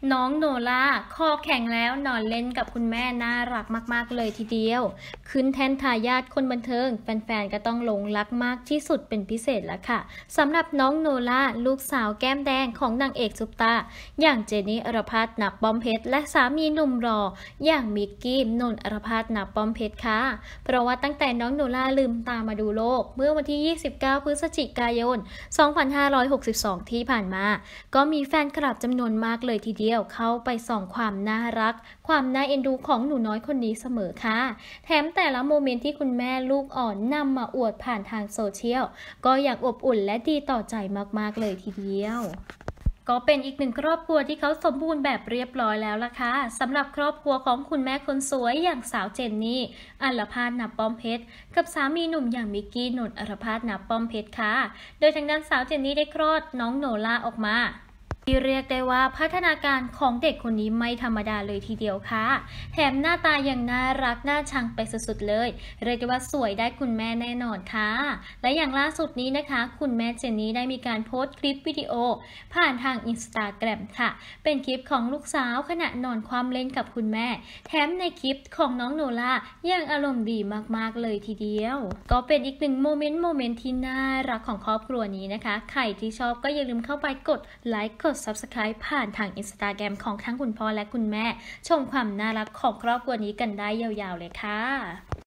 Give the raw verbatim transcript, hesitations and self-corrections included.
น้องโนล่าคอแข็งแล้วนอนเล่นกับคุณแม่น่ารักมากๆเลยทีเดียวขึ้นแท่นทายาทคนบันเทิงแฟนๆก็ต้องหลงรักมากที่สุดเป็นพิเศษแล้วค่ะสำหรับน้องโนล่าลูกสาวแก้มแดงของนางเอกซุปตาอย่างเจนนี่อรพัฒน์ ณ ป้อมเพชรและสามีหนุ่มรออย่างมิกกี้นนท์อรพัฒน์ ณ ป้อมเพชรค่ะเพราะว่าตั้งแต่น้องโนล่าลืมตามาดูโลกเมื่อวันที่ยี่สิบเก้าพฤศจิกายนสองพันห้าร้อยหกสิบสองที่ผ่านมาก็มีแฟนคลับจำนวนมากเลยทีเดียวเข้าไปส่องความน่ารักความน่าเอ็นดูของหนูน้อยคนนี้เสมอค่ะแถมแต่ละโมเมนต์ที่คุณแม่ลูกอ่อนนำมาอวดผ่านทางโซเชียลก็ยังอบอุ่นและดีต่อใจมากๆเลยทีเดียวก็เป็นอีกหนึ่งครอบครัวที่เขาสมบูรณ์แบบเรียบร้อยแล้วล่ะค่ะสำหรับครอบครัวของคุณแม่คนสวยอย่างสาวเจนนี่อัลภาส ณ ป้อมเพชรกับสามีหนุ่มอย่างมิกกี้นนท์อรพัฒน์ ณ ป้อมเพชรค่ะโดยทางด้านสาวเจนนี่ได้คลอดน้องโนล่าออกมาที่เรียกได้ว่าพัฒนาการของเด็กคนนี้ไม่ธรรมดาเลยทีเดียวค่ะแถมหน้าตายังน่ารักน่าชังไปสุดๆเลยเรียกได้ว่าสวยได้คุณแม่แน่นอนค่ะและอย่างล่าสุดนี้นะคะคุณแม่เจนนี่ได้มีการโพสต์คลิปวิดีโอผ่านทางอินสตาแกรมค่ะเป็นคลิปของลูกสาวขณะนอนคว่ำเล่นกับคุณแม่แถมในคลิปของน้องโนล่ายังอารมณ์ดีมากๆเลยทีเดียวก็เป็นอีกหนึ่งโมเมนต์โมเมนต์ที่น่ารักของครอบครัวนี้นะคะใครที่ชอบก็อย่าลืมเข้าไปกดไลค์กด ซับสไครบ์ ผ่านทาง อินสตาแกรม ของทั้งคุณพ่อและคุณแม่ชมความน่ารักของครอบครัวนี้กันได้ยาวๆเลยค่ะ